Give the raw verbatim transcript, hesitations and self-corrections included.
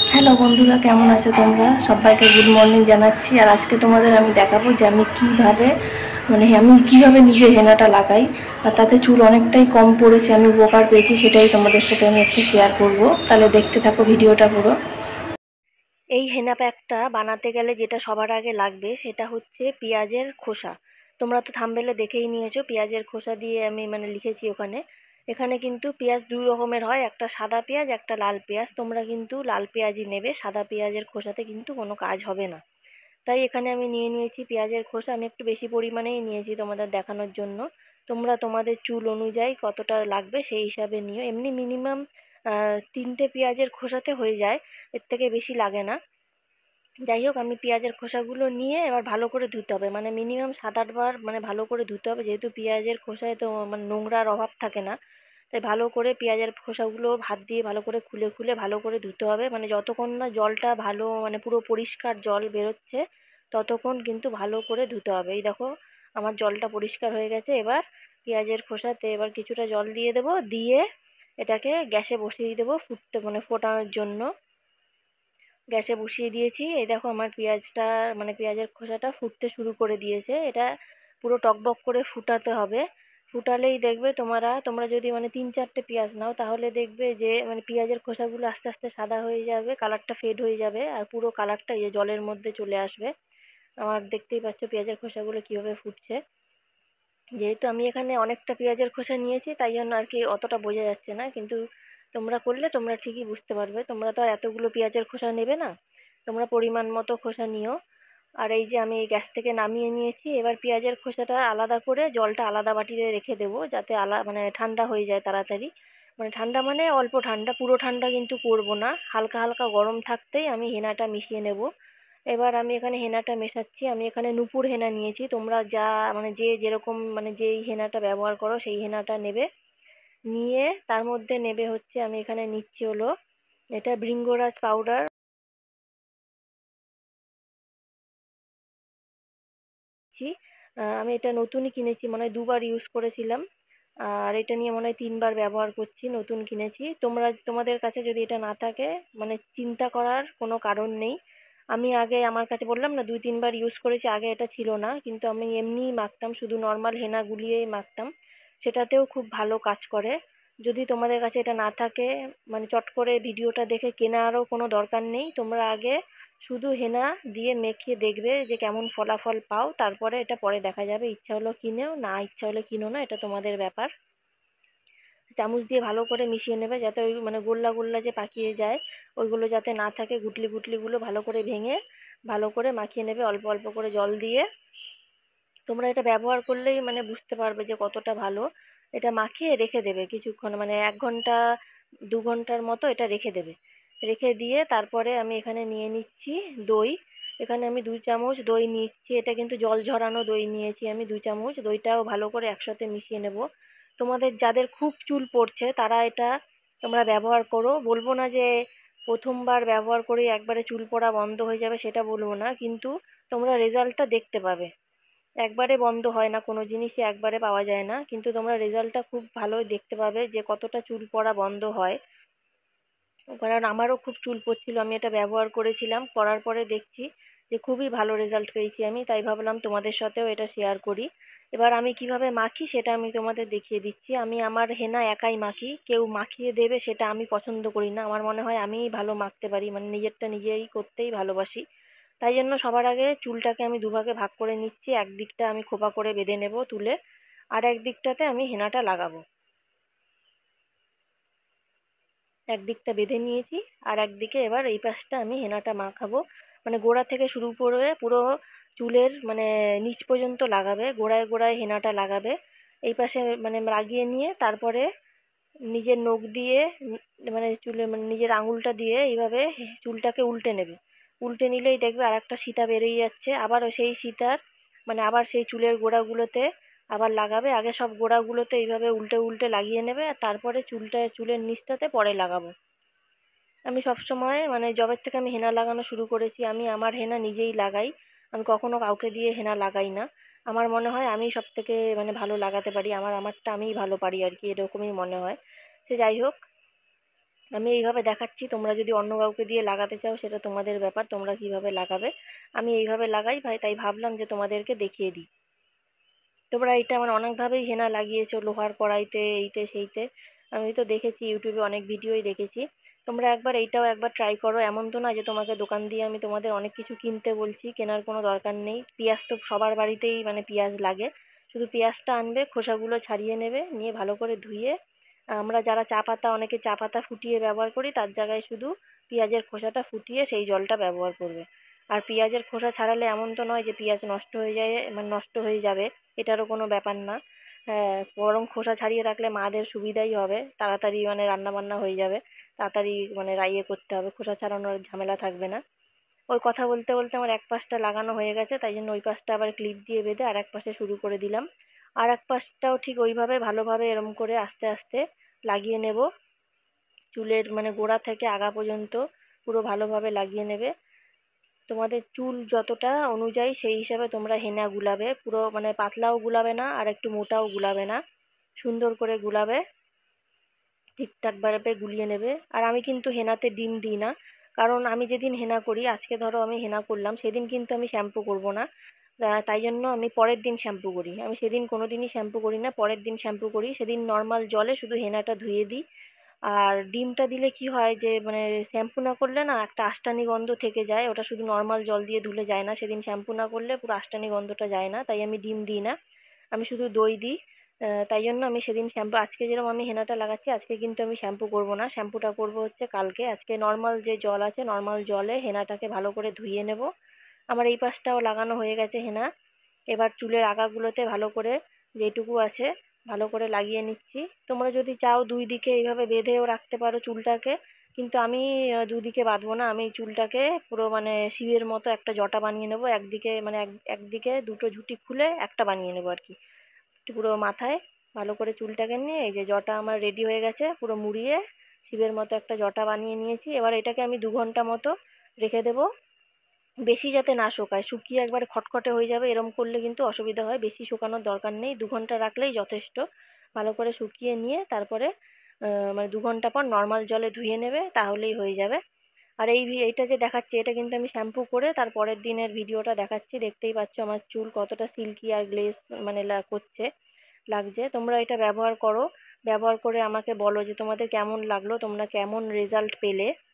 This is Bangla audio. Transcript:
হ্যালো বন্ধুরা, কেমন আছো তোমরা? সবাইকে গুড মর্নিং জানাচ্ছি। আর আজকে তোমাদের আমি দেখাবো যে আমি কিভাবে মানে আমি কিভাবে নিজে হেনাটা লাগাই, আর তাতে চুল অনেকটাই কম পড়েছে, আমি উপকার পেয়েছি, সেটাই তোমাদের সাথে আমি আজকে শেয়ার করব। তাহলে দেখতে থাকো ভিডিওটা পুরো। এই হেনা প্যাকটা বানাতে গেলে যেটা সবার আগে লাগবে সেটা হচ্ছে পেঁয়াজের খোসা। তোমরা তো থাম্বনেলে দেখেই নিয়েছো, পেঁয়াজের খোসা দিয়ে আমি মানে লিখেছি ওখানে। এখানে কিন্তু পেঁয়াজ দুই রকমের হয়, একটা সাদা পেঁয়াজ, একটা লাল পেঁয়াজ। তোমরা কিন্তু লাল পেঁয়াজই নেবে, সাদা পেঁয়াজের খোসাতে কিন্তু কোনো কাজ হবে না। তাই এখানে আমি নিয়ে নিয়েছি পেঁয়াজের খোসা। আমি একটু বেশি পরিমাণেই নিয়েছি তোমাদের দেখানোর জন্য। তোমরা তোমাদের চুল অনুযায়ী কতটা লাগবে সেই হিসাবে নিও। এমনি মিনিমাম তিনটে পেঁয়াজের খোসাতে হয়ে যায়, এর থেকে বেশি লাগে না। যাই হোক, আমি পেঁয়াজের খোসাগুলো নিয়ে এবার ভালো করে ধুতে হবে, মানে মিনিমাম সাত আটবার মানে ভালো করে ধুতে হবে, যেহেতু পেঁয়াজের খোসায় তো মানে নোংরার অভাব থাকে না। তাই ভালো করে পেঁয়াজের খোসাগুলো হাত দিয়ে ভালো করে খুলে খুলে ভালো করে ধুতে হবে, মানে যতক্ষণ না জলটা ভালো মানে পুরো পরিষ্কার জল বেরোচ্ছে ততক্ষণ কিন্তু ভালো করে ধুতে হবে। এই দেখো, আমার জলটা পরিষ্কার হয়ে গেছে। এবার পেঁয়াজের খোসাতে এবার কিছুটা জল দিয়ে দেবো, দিয়ে এটাকে গ্যাসে বসিয়ে দেবো ফুটতে, মানে ফোটানোর জন্য। গ্যাসে বসিয়ে দিয়েছি। এই দেখো, আমার পেঁয়াজটা মানে পেঁয়াজের খোসাটা ফুটতে শুরু করে দিয়েছে। এটা পুরো টকবক করে ফুটাতে হবে। ফুটালেই দেখবে তোমরা তোমরা যদি মানে তিন চারটে পেঁয়াজ নাও তাহলে দেখবে যে মানে পেঁয়াজের খোসাগুলো আস্তে আস্তে সাদা হয়ে যাবে, কালারটা ফেড হয়ে যাবে, আর পুরো কালারটা এই জলের মধ্যে চলে আসবে। আমার দেখতেই পাচ্ছ পেঁয়াজের খোসাগুলো কীভাবে ফুটছে। যেহেতু আমি এখানে অনেকটা পেঁয়াজের খোসা নিয়েছি তাই জন্য আর কি অতটা বোঝা যাচ্ছে না, কিন্তু তোমরা করলে তোমরা ঠিকই বুঝতে পারবে। তোমরা তো আর এতগুলো পেঁয়াজের খোসা নেবে না, তোমরা পরিমাণ মতো খোসা নিও। আর এই যে আমি গ্যাস থেকে নামিয়ে নিয়েছি। এবার পেঁয়াজের খোসাটা আলাদা করে জলটা আলাদা বাটিতে রেখে দেবো, যাতে আলা মানে ঠান্ডা হয়ে যায় তাড়াতাড়ি। মানে ঠান্ডা মানে অল্প ঠান্ডা, পুরো ঠান্ডা কিন্তু করবো না, হালকা হালকা গরম থাকতেই আমি হেনাটা মিশিয়ে নেব। এবার আমি এখানে হেনাটা মেশাচ্ছি। আমি এখানে নূপুর হেনা নিয়েছি, তোমরা যা মানে যে যেরকম মানে যেই হেনাটা ব্যবহার করো সেই হেনাটা নেবে। নিয়ে তার মধ্যে নেবে হচ্ছে, আমি এখানে নিচ্ছি হলো এটা ভৃঙ্গরাজ পাউডার। আমি এটা নতুনই কিনেছি, মনে হয় দুবার ইউজ করেছিলাম, আর এটা নিয়ে মনে হয় তিনবার ব্যবহার করছি, নতুন কিনেছি। তোমরা তোমাদের কাছে যদি এটা না থাকে মানে চিন্তা করার কোনো কারণ নেই। আমি আগে আমার কাছে বললাম না দুই তিনবার ইউজ করেছি, আগে এটা ছিল না, কিন্তু আমি এমনিই মাখতাম, শুধু নর্মাল হেনা গুলিয়েই মাখতাম, সেটাতেও খুব ভালো কাজ করে। যদি তোমাদের কাছে এটা না থাকে মানে চট করে ভিডিওটা দেখে কেনারও কোনো দরকার নেই, তোমরা আগে শুধু হেনা দিয়ে মেখে দেখবে যে কেমন ফলাফল পাও, তারপরে এটা পরে দেখা যাবে। ইচ্ছা হলো কিনেও, না ইচ্ছা হলে কিনো না, এটা তোমাদের ব্যাপার। চামচ দিয়ে ভালো করে মিশিয়ে নেবে, যাতে ওই মানে গোল্লা গোল্লা যে পাকিয়ে যায় ওইগুলো যাতে না থাকে, গুটলি গুটলিগুলো ভালো করে ভেঙে ভালো করে মাখিয়ে নেবে অল্প অল্প করে জল দিয়ে। তোমরা এটা ব্যবহার করলেই মানে বুঝতে পারবে যে কতটা ভালো। এটা মাখিয়ে রেখে দেবে কিছুক্ষণ, মানে এক ঘন্টা দু ঘন্টার মতো এটা রেখে দেবে। রেখে দিয়ে তারপরে আমি এখানে নিয়ে নিচ্ছি দই। এখানে আমি দুই চামচ দই নিচ্ছি, এটা কিন্তু জল ঝরানো দই নিয়েছি আমি দুই চামচ। দইটাও ভালো করে একসাথে মিশিয়ে নেব। তোমাদের যাদের খুব চুল পড়ছে তারা এটা তোমরা ব্যবহার করো, বলবো না যে প্রথমবার ব্যবহার করে একবারে চুল পড়া বন্ধ হয়ে যাবে, সেটা বলবো না, কিন্তু তোমরা রেজাল্টটা দেখতে পাবে। একবারে বন্ধ হয় না, কোনো জিনিসই একবারে পাওয়া যায় না, কিন্তু তোমরা রেজাল্টটা খুব ভালোই দেখতে পাবে যে কতটা চুল পড়া বন্ধ হয়। কারণ আমারও খুব চুল পড়ছিল, আমি এটা ব্যবহার করেছিলাম, করার পরে দেখছি যে খুবই ভালো রেজাল্ট পেয়েছি আমি, তাই ভাবলাম তোমাদের সাথেও এটা শেয়ার করি। এবার আমি কিভাবে মাখি সেটা আমি তোমাদের দেখিয়ে দিচ্ছি। আমি আমার হেনা একাই মাখি, কেউ মাখিয়ে দেবে সেটা আমি পছন্দ করি না। আমার মনে হয় আমিই ভালো মাখতে পারি, মানে নিজেরটা নিজেই করতেই ভালোবাসি। তাই জন্য সবার আগে চুলটাকে আমি দুভাগে ভাগ করে নিচ্ছি। একদিকটা আমি খোপা করে বেঁধে নেব তুলে, আর এক দিকটাতে আমি হেনাটা লাগাবো। একদিকটা বেঁধে নিয়েছি, আর একদিকে এবার এই পাশটা আমি হেনাটা মাখাবো। মানে গোড়া থেকে শুরু করে পুরো চুলের মানে নিচ পর্যন্ত লাগাবে, গোড়ায় গোড়ায় হেনাটা লাগাবে। এই পাশে মানে লাগিয়ে নিয়ে তারপরে নিজের নখ দিয়ে মানে চুলে মানে নিজের আঙুলটা দিয়ে এইভাবে চুলটাকে উল্টে নেবে। উল্টে নিলেই দেখবে আর একটা সীতা বেরিয়ে যাচ্ছে, আবার সেই সীতার মানে আবার সেই চুলের গোড়াগুলোতে আবার লাগাবে। আগে সব গোড়াগুলোতে এইভাবে উল্টে উল্টে লাগিয়ে নেবে, আর তারপরে চুলটা চুলের নিচটাতে পরে লাগাবো। আমি সবসময় মানে যবের থেকে আমি হেনা লাগানো শুরু করেছি আমি আমার হেনা নিজেই লাগাই, আমি কখনো কাউকে দিয়ে হেনা লাগাই না। আমার মনে হয় আমি সব থেকে মানে ভালো লাগাতে পারি, আমার আমারটা আমিই ভালো পারি আর কি, এরকমই মনে হয়। সে যাই হোক, আমি এইভাবে দেখাচ্ছি, তোমরা যদি অন্য কাউকে দিয়ে লাগাতে চাও সেটা তোমাদের ব্যাপার, তোমরা কিভাবে লাগাবে। আমি এইভাবে লাগাই ভাই, তাই ভাবলাম যে তোমাদেরকে দেখিয়ে দিই। তোমরা এটা মানে অনেকভাবেই হেনা লাগিয়েছো, লোহার কড়াইতে, এইতে সেইতে। আমি তো দেখেছি ইউটিউবে অনেক ভিডিওই দেখেছি। তোমরা একবার এইটাও একবার ট্রাই করো। এমন তো না যে তোমাকে দোকান দিয়ে আমি তোমাদের অনেক কিছু কিনতে বলছি, কেনার কোনো দরকার নেই। পেঁয়াজ তো সবার বাড়িতেই মানে পেঁয়াজ লাগে। শুধু পেঁয়াজটা আনবে, খোসাগুলো ছাড়িয়ে নেবে, নিয়ে ভালো করে ধুয়ে, আমরা যারা চা পাতা, অনেকে চা পাতা ফুটিয়ে ব্যবহার করি, তার জায়গায় শুধু পেঁয়াজের খোসাটা ফুটিয়ে সেই জলটা ব্যবহার করবে। আর পেঁয়াজের খোসা ছাড়ালে এমন তো নয় যে পেঁয়াজ নষ্ট হয়ে যায়, মানে নষ্ট হয়ে যাবে, এটারও কোনো ব্যাপার না। হ্যাঁ, বরং খোসা ছাড়িয়ে রাখলে মাদের সুবিধাই হবে, তাড়াতাড়ি মানে রান্না বান্না হয়ে যাবে, তাড়াতাড়ি মানে রাইয়ে করতে হবে, খোসা ছাড়ানোর ঝামেলা থাকবে না। ওই কথা বলতে বলতে আমার এক পাশটা লাগানো হয়ে গেছে, তাই জন্য ওই পাশটা আবার ক্লিপ দিয়ে বেঁধে আর এক পাশে শুরু করে দিলাম। আর এক পাশটাও ঠিক ওইভাবে ভালোভাবে এরম করে আস্তে আস্তে লাগিয়ে নেব। চুলের মানে গোড়া থেকে আগা পর্যন্ত পুরো ভালোভাবে লাগিয়ে নেবে। তোমাদের চুল যতটা অনুযায়ী সেই হিসাবে তোমরা হেনা গুলাবে, পুরো মানে পাতলাও গুলাবে না আর একটু মোটাও গুলাবে না, সুন্দর করে গুলাবে, ঠিকঠাকভাবে গুলিয়ে নেবে। আর আমি কিন্তু হেনাতে ডিম দিই না, কারণ আমি যেদিন হেনা করি, আজকে ধরো আমি হেনা করলাম, সেদিন কিন্তু আমি শ্যাম্পু করব না। তাই জন্য আমি পরের দিন শ্যাম্পু করি। আমি সেদিন কোনো দিনই শ্যাম্পু করি না, পরের দিন শ্যাম্পু করি। সেদিন নর্মাল জলে শুধু হেনাটা ধুয়ে দিই। আর ডিমটা দিলে কি হয় যে মানে শ্যাম্পু না করলে না একটা আষ্টানি গন্ধ থেকে যায়, ওটা শুধু নর্মাল জল দিয়ে ধুলে যায় না, সেদিন শ্যাম্পু না করলে পুরো আষ্টানি গন্ধটা যায় না, তাই আমি ডিম দিই না, আমি শুধু দই দিই। তাই জন্য আমি সেদিন শ্যাম্পু, আজকে যেরকম আমি হেনাটা লাগাচ্ছি, আজকে কিন্তু আমি শ্যাম্পু করব না, শ্যাম্পুটা করব হচ্ছে কালকে। আজকে নর্মাল যে জল আছে, নর্মাল জলে হেনাটাকে ভালো করে ধুয়ে নেব। আমার এই পাশটাও লাগানো হয়ে গেছে হেনা। এবার চুলের আগাগুলোতে ভালো করে যেটুকু আছে ভালো করে লাগিয়ে নিচ্ছি। তোমরা যদি চাও দুই দিকে এইভাবে বেঁধেও রাখতে পারো চুলটাকে, কিন্তু আমি দুদিকে বাঁধবো না, আমি চুলটাকে পুরো মানে শিবের মতো একটা জটা বানিয়ে নেবো। একদিকে মানে এক একদিকে দুটো ঝুঁটি খুলে একটা বানিয়ে নেবো আর কি, পুরো মাথায় ভালো করে চুলটাকে নিয়ে। এই যে জটা আমার রেডি হয়ে গেছে, পুরো মুড়িয়ে শিবের মতো একটা জটা বানিয়ে নিয়েছি। এবার এটাকে আমি দু ঘন্টা মতো রেখে দেবো, বেশি যাতে না শুকায়, শুকিয়ে একবারে খটখটে হয়ে যাবে, এরম করলে কিন্তু অসুবিধা হয়। বেশি শুকানোর দরকার নেই, দু ঘন্টা রাখলেই যথেষ্ট। ভালো করে শুকিয়ে নিয়ে তারপরে মানে দু ঘন্টা পর নর্মাল জলে ধুয়ে নেবে, তাহলেই হয়ে যাবে। আর এই এইটা যে দেখাচ্ছি, এটা কিন্তু আমি শ্যাম্পু করে তার পরের দিনের ভিডিওটা দেখাচ্ছি। দেখতেই পাচ্ছ আমার চুল কতটা সিল্কি আর গ্লেজ মানে করছে, লাগছে। তোমরা এটা ব্যবহার করো, ব্যবহার করে আমাকে বলো যে তোমাদের কেমন লাগলো, তোমরা কেমন রেজাল্ট পেলে।